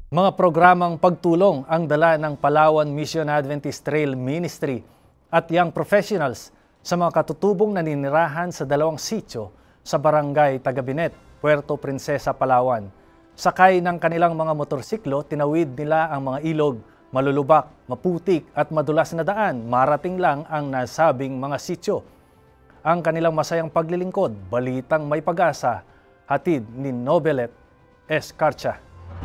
Mga programang pagtulong ang dala ng Palawan Mission Adventist Trail Ministry at Young Professionals sa mga katutubong naninirahan sa dalawang sitio sa Barangay Tagabinet, Puerto Princesa, Palawan. Sakay ng kanilang mga motorsiklo, tinawid nila ang mga ilog, malulubak, maputik at madulas na daan, marating lang ang nasabing mga sitio. Ang kanilang masayang paglilingkod, balitang may pag-asa, hatid ni Nobelet Escarcha.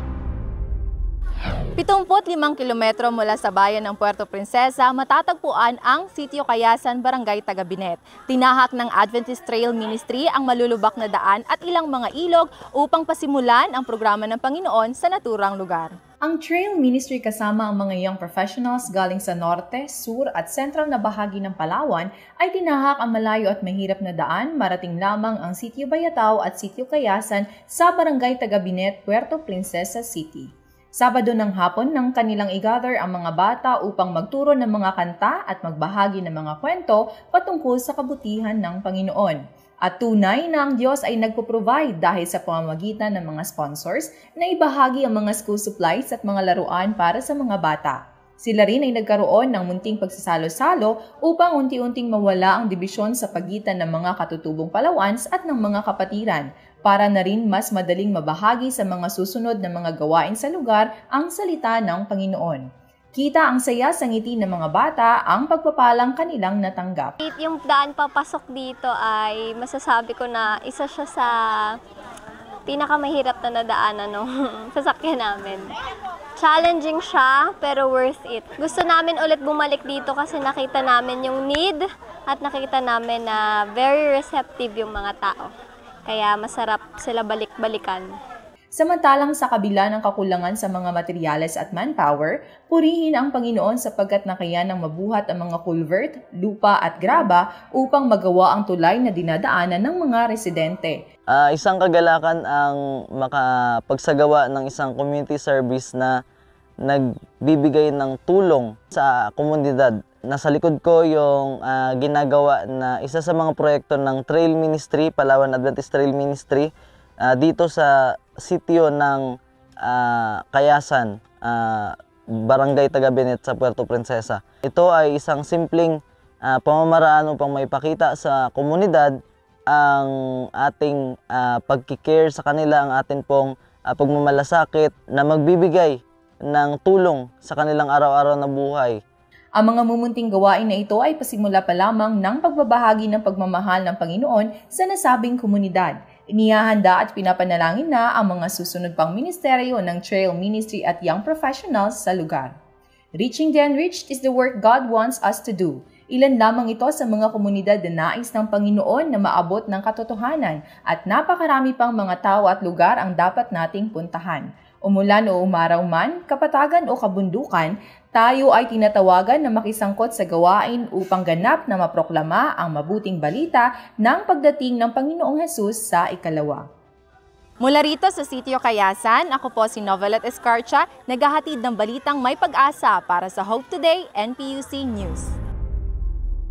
75 kilometro mula sa bayan ng Puerto Princesa, matatagpuan ang Sitio Kayasan, Barangay Tagabinet. Tinahak ng Adventist Trail Ministry ang malulubak na daan at ilang mga ilog upang pasimulan ang programa ng Panginoon sa naturang lugar. Ang Trail Ministry kasama ang mga young professionals galing sa norte, sur at sentral na bahagi ng Palawan ay tinahak ang malayo at mahirap na daan, marating lamang ang Sitio Bayatao at Sitio Kayasan sa Barangay Tagabinet, Puerto Princesa City. Sabado ng hapon nang kanilang i-gather ang mga bata upang magturo ng mga kanta at magbahagi ng mga kwento patungkol sa kabutihan ng Panginoon. At tunay na ang Diyos ay nagpo-provide dahil sa pamamagitan ng mga sponsors na ibahagi ang mga school supplies at mga laruan para sa mga bata. Sila rin ay nagkaroon ng munting pagsasalo-salo upang unti-unting mawala ang dibisyon sa pagitan ng mga katutubong Palawans at ng mga kapatiran, para na rin mas madaling mabahagi sa mga susunod na mga gawain sa lugar ang salita ng Panginoon. Kita ang saya sa ngiti ng mga bata ang pagpapalang kanilang natanggap. Yung daan papasok dito ay masasabi ko na isa siya sa pinakamahirap na nadaanan ng sasakyan namin. Challenging siya pero worth it. Gusto namin ulit bumalik dito kasi nakita namin yung need at nakita namin na very receptive yung mga tao. Kaya masarap sila balik-balikan. Samantalang sa kabila ng kakulangan sa mga materyales at manpower, purihin ang Panginoon sapagkat nakayanang mabuhat ang mga culvert, lupa at graba upang magawa ang tulay na dinadaanan ng mga residente. Isang kagalakan ang makapagsagawa ng isang community service na nagbibigay ng tulong sa komunidad. Nasa likod ko yung ginagawa na isa sa mga proyekto ng Trail Ministry, Palawan Adventist Trail Ministry, dito sa sitio ng Kayasan, Barangay Tagabinet sa Puerto Princesa. Ito ay isang simpleng pamamaraan upang maipakita sa komunidad ang ating pagkikare sa kanila, ang atin pong pagmamalasakit na magbibigay ng tulong sa kanilang araw-araw na buhay. Ang mga mumunting gawain na ito ay pasimula pa lamang ng pagbabahagi ng pagmamahal ng Panginoon sa nasabing komunidad. Inihahanda at pinapanalangin na ang mga susunod pang ministeryo ng Trail Ministry at Young Professionals sa lugar. Reaching the unreached is the work God wants us to do. Ilan lamang ito sa mga komunidad na nais ng Panginoon na maabot ng katotohanan at napakarami pang mga tao at lugar ang dapat nating puntahan. Umulan o umaraw man, kapatagan o kabundukan, tayo ay tinatawagan na makisangkot sa gawain upang ganap na maproklama ang mabuting balita ng pagdating ng Panginoong Hesus sa ikalawa. Mula rito sa Sitio Kayasan, ako po si Novelet Escarcha, naghahatid ng balitang may pag-asa para sa Hope Today NPUC News.